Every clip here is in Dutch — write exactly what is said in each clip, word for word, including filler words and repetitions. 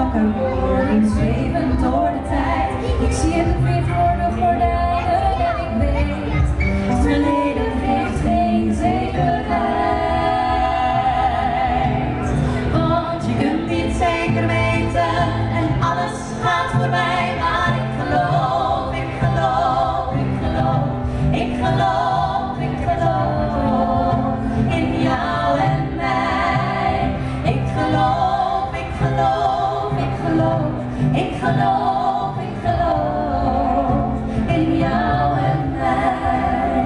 wakker worden, zwevend door de tijd. Ik zie het wit voor de gordijnen en ik weet, het verleden heeft geen zekerheid. Want je kunt niet zeker weten en alles gaat voorbij, maar ik geloof, ik geloof, ik geloof, ik geloof, ik geloof in jou en mij. Ik geloof, ik geloof, ik geloof, ik geloof, ik geloof in jou en mij.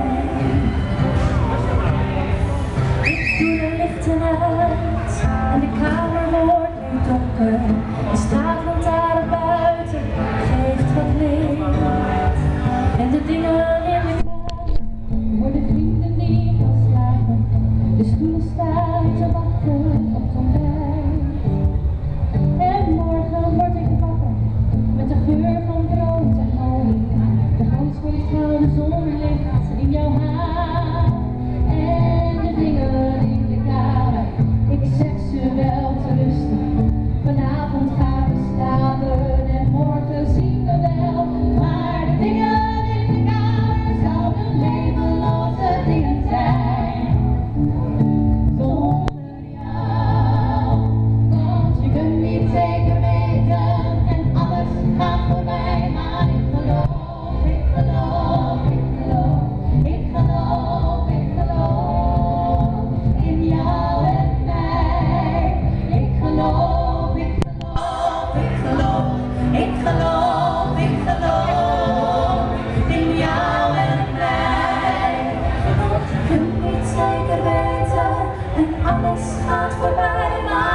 Ik doe de lichten uit en de kamer wordt nu donker. De straatlantaarn buiten geeft wat licht en de dingen in de kamer worden vrienden die gaan slapen. De stoelen staan te wachten op het ontbijt. En morgen word ik wakker met de geur van brood en honing. De glans van het gouden zonlicht in jouw haar. En de dingen in de kamer, ik zet ze wel te rusten. Vanavond gaan we slapen en morgen zien we wel. Maar de dingen in de kamer zouden levenloze dingen zijn zonder jou. Want je kunt niet zeker weten en alles gaat voorbij. Maar ik geloof, ik geloof, ik geloof, ik geloof, ik geloof in jou en mij. Ik geloof, ik geloof, ik geloof, ik geloof, ik geloof in jou en mij. Want je kunt niet zeker weten en alles gaat voorbij, maar